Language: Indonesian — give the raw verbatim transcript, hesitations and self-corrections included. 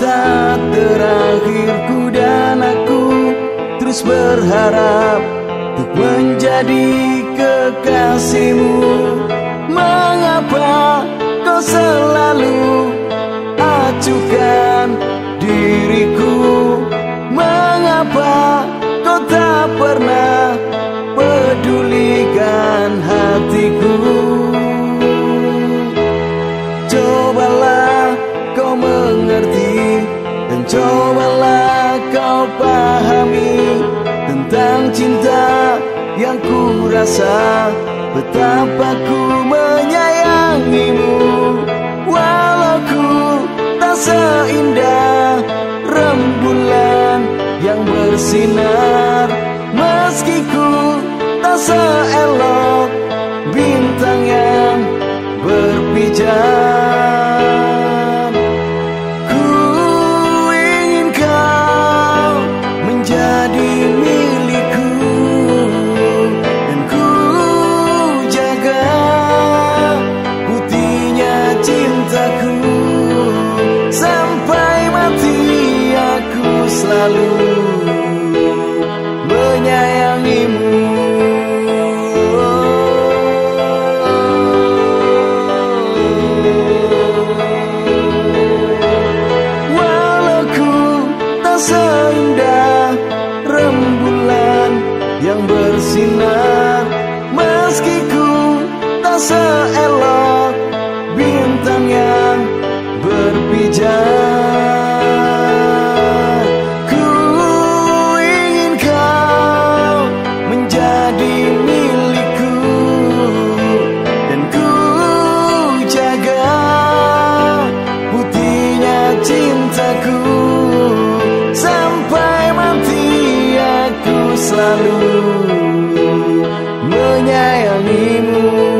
cinta terakhirku dan aku terus berharap untuk menjadi kekasihmu. Mengapa kau selalu acuhkan diriku? Mengapa kau tak pernah pedulikan hatiku? Cobalah kau mengerti dan cobalah kau pahami tentang cinta yang ku rasa, betapa ku menyayangimu. Walau ku tak seindah rembulan yang bersinar, meski ku tak seelok bintang yang berpijar. Ku ingin kau menjadi milikku dan ku jaga putihnya cintaku. Sampai mati aku selalu menyayangimu. Seindah rembulan yang bersinar, meski ku tak seelok bintang yang berpijar. Ku ingin kau menjadi milikku dan ku jaga putihnya cintaku. Sampai mati aku selalu menyayangimu.